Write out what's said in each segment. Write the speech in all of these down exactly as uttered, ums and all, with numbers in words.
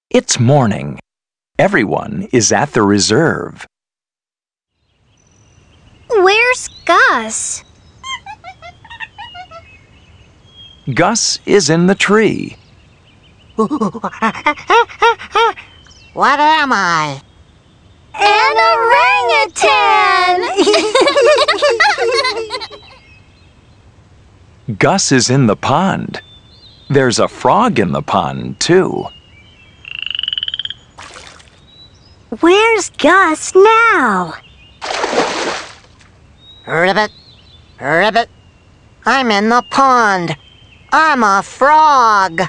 It's morning. Everyone is at the reserve. Where's Gus? Gus is in the tree. What am I? An orangutan! Gus is in the pond. There's a frog in the pond, too. Where's Gus now? Ribbit, ribbit. I'm in the pond. I'm a frog.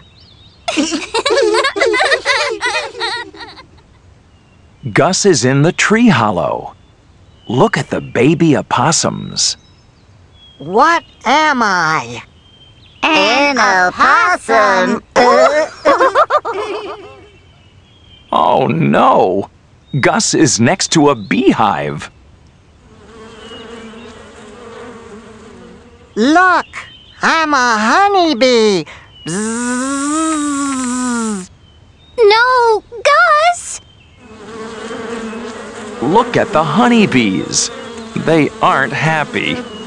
Gus is in the tree hollow. Look at the baby opossums. What am I? An opossum. Oh no! Gus is next to a beehive. Look, I'm a honeybee. Bzzz. No, Gus! Look at the honeybees. They aren't happy.